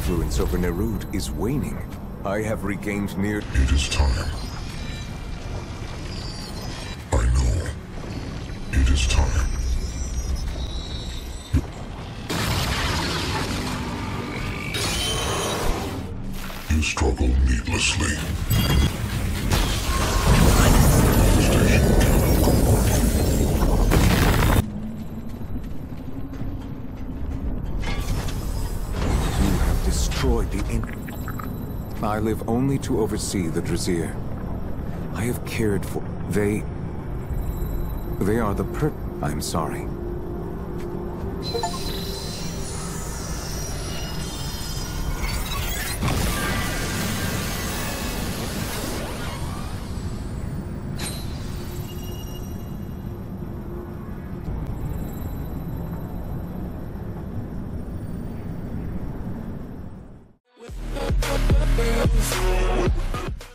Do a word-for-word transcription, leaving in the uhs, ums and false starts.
influence over Nerud is waning. I have regained near... It is time. I know. It is time. You struggle needlessly. Station cannot go on. You have destroyed the ink. I live only to oversee the Drasir. I have cared for... They... They are the per... I'm sorry.